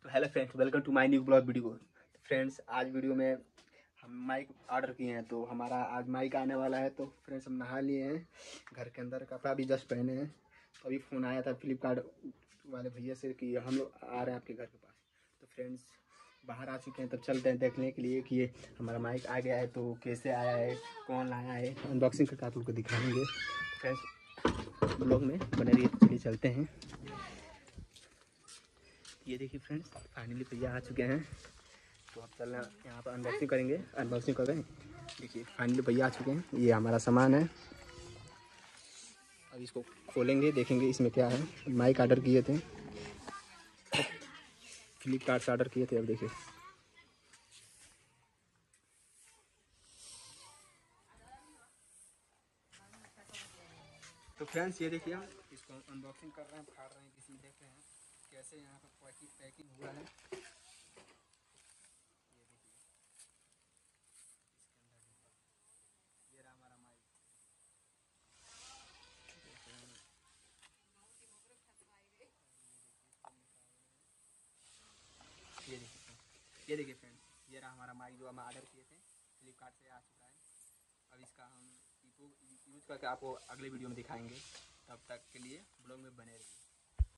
Hello friends, welcome to my new blog video. तो friends, आज video में हम माइक ऑर्डर किए हैं, तो हमारा आज माइक आने वाला है। तो फ्रेंड्स, हम नहा लिए हैं, घर के अंदर कपड़ा भी जस्ट पहने हैं। तो अभी फ़ोन आया था फ्लिपकार्ट वाले भैया से कि हम लोग आ रहे हैं आपके घर के पास। तो फ्रेंड्स, बाहर आ चुके हैं, तब चलते हैं देखने के लिए कि ये हमारा माइक आ गया है। तो कैसे आया है, कौन लाया है, अनबॉक्सिंग करके आप लोग को दिखाएंगे। फ्रेंड्स, ब्लॉग में बने रहिए। तो चलिए चलते हैं। ये देखिए फ्रेंड्स, फाइनली भैया आ चुके हैं। तो अब चलना यहाँ पर अनबॉक्सिंग करेंगे। अनबॉक्सिंग कर रहे हैं। देखिए फाइनली भैया आ चुके हैं। ये हमारा सामान है। अब इसको खोलेंगे, देखेंगे इसमें क्या है। माइक ऑर्डर किए थे, फ्लिपकार्ट से ऑर्डर किए थे। अब देखिए, तो फ्रेंड्स ये देखिए, हम इसको अनबॉक्सिंग कर रहे हैं, फाड़ रहे हैं, इसमें देख रहे हैं कैसे यहाँ पर पैकिंग हुआ है। ये देखिए, इसके अंदर डिब्बा, ये रहा हमारा माइक। ये देखिए फ्रेंड्स, ये रहा हमारा माइक जो हम ऑर्डर किए थे, फ्लिपकार्ट से आ चुका है। अब इसका हम यूज़ करके आपको अगले वीडियो में दिखाएंगे। तब तक के लिए ब्लॉग में बने रहिए।